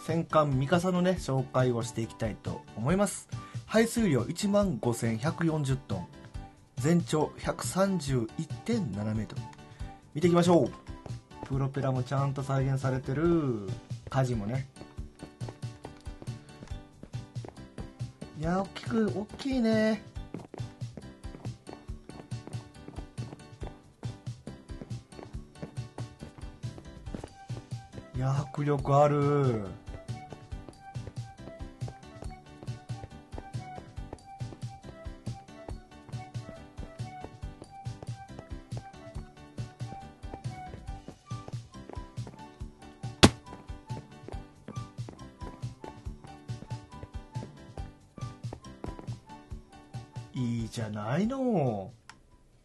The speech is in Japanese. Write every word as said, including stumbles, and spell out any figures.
戦艦三笠のね紹介をしていきたいと思います。排水量 いちまんごせんひゃくよんじゅうトン、全長 ひゃくさんじゅういってんななメートル。見ていきましょう。プロペラもちゃんと再現されてる。舵もね、いや大きく大きいね。いや迫力ある。いいじゃないの。